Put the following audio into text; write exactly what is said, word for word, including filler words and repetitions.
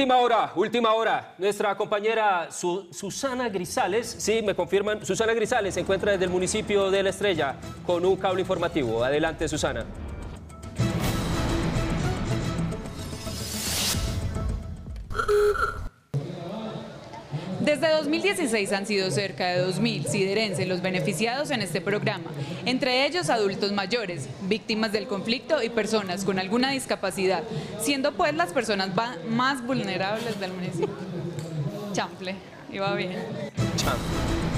Última hora, última hora. Nuestra compañera Su- Susana Grisales, sí, me confirman, Susana Grisales se encuentra desde el municipio de La Estrella con un cable informativo. Adelante, Susana. Desde dos mil dieciséis han sido cerca de dos mil siderenses los beneficiados en este programa, entre ellos adultos mayores, víctimas del conflicto y personas con alguna discapacidad, siendo pues las personas más vulnerables del municipio. Chample, iba bien. Chao.